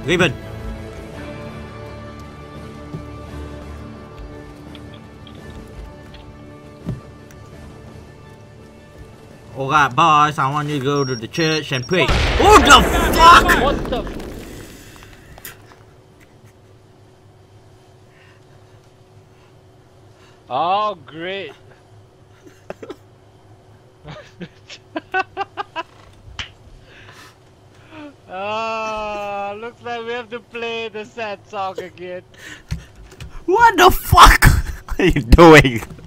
Raven. Alright, boys, I want you to go to the church and pray. What the fuck? What the? Oh, great. Looks like we have to play the sad song again. What the fuck are you doing?